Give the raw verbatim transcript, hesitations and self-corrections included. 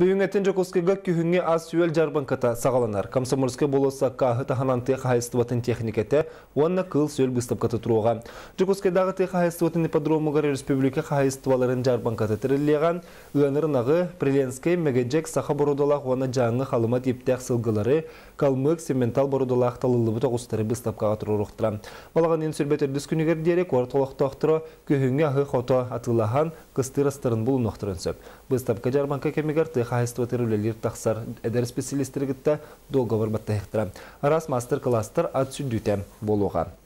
Бүгүнгеттен Жокускайга күхүнгө аз сүйел жарбанката сағаланар. Комсомольская болоса кахы тахананты хайыстыватын техникете, онна кыл сүйел быстапката туруға. Жокускайдағы ты хайыстыватын ипподромугар республика хайыстываларын жарбанката тірілеген, ұянырынағы Приленскай мегеджек саха бородолақ оны жаңы қалыма дептәқ сылғылары, калмык сементал бородолақ талылыбыта құстары быстапкаға тұруруқтыра. Балаған ен сүрбетер дүскінігер дерек ортолықтақтыры күхүнгө ағы қото атылахан кыстырыстырын бұлын оқтырын сөп. Быстапка жарбанка кемегер хайство терулелер тахсар эдер специалисттер гитте договор баттахтыра. Арас мастер-класстар от сүддүтем болуға.